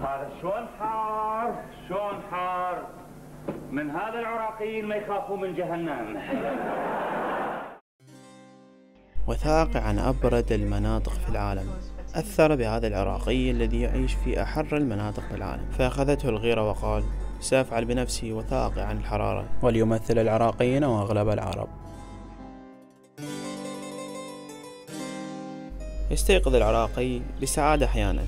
هذا شلون حار شلون حار، من هذا العراقيين ما يخافون من جهنم. وثائقي عن أبرد المناطق في العالم أثر بهذا العراقي الذي يعيش في أحر المناطق في العالم، فأخذته الغيرة وقال سأفعل بنفسي وثائقي عن الحرارة، وليمثل العراقيين وأغلب العرب. يستيقظ العراقي بسعادة أحيانا،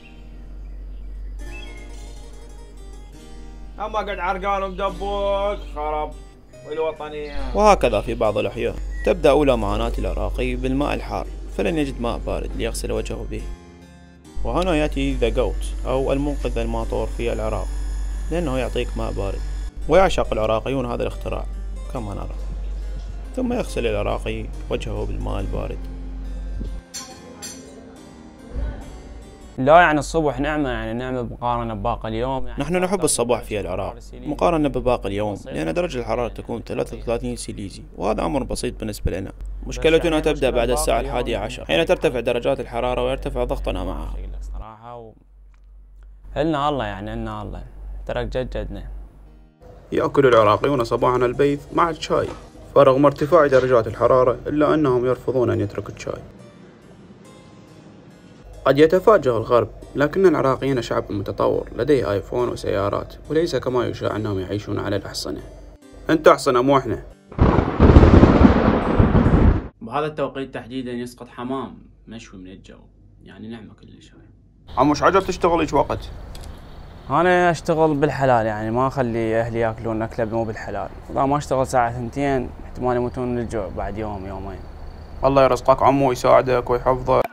أما قد عرقان ومدبوك خرب والوطنية. وهكذا في بعض الأحيان. تبدأ أولى معاناة العراقي بالماء الحار، فلن يجد ماء بارد ليغسل وجهه به. وهنا يأتي ذا جوت أو المنقذ الماطور في العراق، لأنه يعطيك ماء بارد. ويعشق العراقيون هذا الاختراع كما نرى. ثم يغسل العراقي وجهه بالماء البارد. لا يعني الصبح نعمة، يعني نعمة مقارنة بباقي اليوم. يعني نحن نحب الصباح في العراق مقارنة بباقي اليوم، لأن درجة الحرارة تكون 33 سيليزي، وهذا أمر بسيط بالنسبة لنا. مشكلتنا تبدأ بعد الساعة 11 حين ترتفع درجات الحرارة ويرتفع ضغطنا معها. إلنا الله، يعني إلنا الله، ترك جدنا. يأكل العراقيون صباحا البيض مع الشاي، فرغم ارتفاع درجات الحرارة إلا أنهم يرفضون أن يتركوا الشاي. قد يتفاجأ الغرب، لكن العراقيين شعب متطور لديه آيفون وسيارات، وليس كما يشاع أنهم يعيشون على الأحصنة. أنت أحصنة مو إحنا. بهذا التوقيت تحديدا يسقط حمام مشوي من الجو، يعني نعمة كلش هاي. عموش عجب تشتغل ايش وقت؟ أنا أشتغل بالحلال، يعني ما أخلي أهلي يأكلون أكلة مو بالحلال. إذا ما أشتغل ساعة 2 احتمال يموتون من الجوع بعد يوم يومين. الله يرزقك عمو ويساعدك ويحفظك.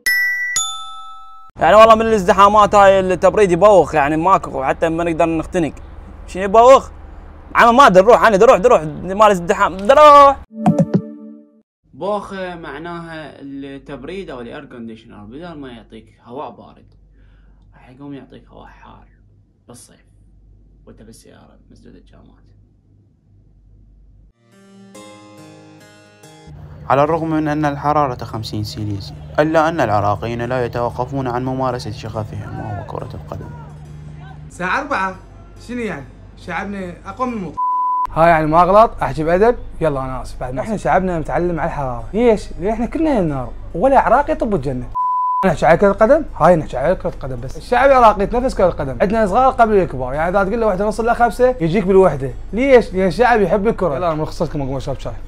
يعني والله من الازدحامات هاي التبريد يبوخ، يعني ماكو حتى ما نقدر نختنق. شنو يبوخ؟ عم ما ادري نروح، انا دروح مال الازدحام دروح. بوخة معناها التبريد او الاير كونديشنر، بدل ما يعطيك هواء بارد راح يقوم يعطيك هواء حار بالصيف وانت بالسيارة مسدود الجامات. على الرغم من أن الحرارة 50 سيليزي، إلا أن العراقيين لا يتوقفون عن ممارسة شغفهم وهو كرة القدم. الساعة 4 شنو يعني؟ شعبنا أقوى من الموت. ها يعني ما أغلط، أحكي بأدب، يلا أنا آسف بعد. إحنا شعبنا متعلم على الحرارة، ليش؟ لأن إحنا كلنا النار، ولا عراقي يطب الجنة. نحكي على كرة القدم، هاي نحكي على كرة القدم بس. الشعب العراقي يتنافس كرة القدم، عندنا صغار قبل الكبار، يعني إذا تقول له واحدة نص إلى 5 يجيك بالوحدة، ليش؟ لأن الشعب يحب الكرة. يلا أنا مرخص لكم أقوم أشرب شاي.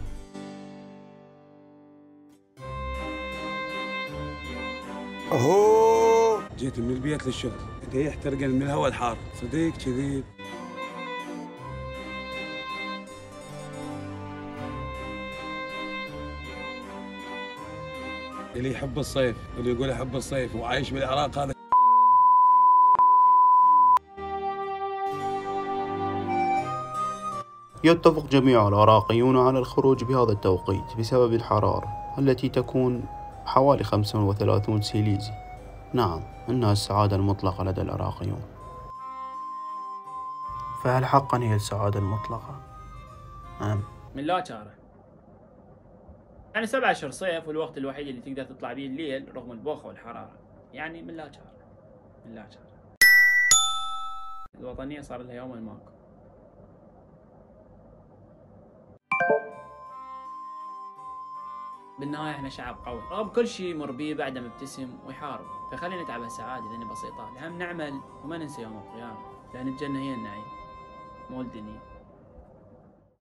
اوه جيت من البيت للشغل، انت يحترقن من الهواء الحار، صديق كذيب. اللي يحب الصيف، اللي يقول يحب الصيف وعايش بالعراق هذا. يتفق جميع العراقيون على الخروج بهذا التوقيت بسبب الحرارة التي تكون حوالي 35 سيليزي. نعم، إنها السعادة المطلقة لدى العراقيون. فهل حقا هي السعادة المطلقة؟ من لا شاره. يعني 7 أشهر صيف، والوقت الوحيد اللي تقدر تطلع به الليل رغم البوخة والحرارة. يعني من لا شاره، من لا شاره. الوطنية صار لها يوم ماكو. بالنهاية احنا شعب قوي، رغم كل شيء يمر بيه بعده مبتسم ويحارب. فخلينا نتعب هالسعادة لأني بسيطة، الهم نعمل وما ننسى يوم القيامة، لأن الجنة هي النعيم مو الدنيا.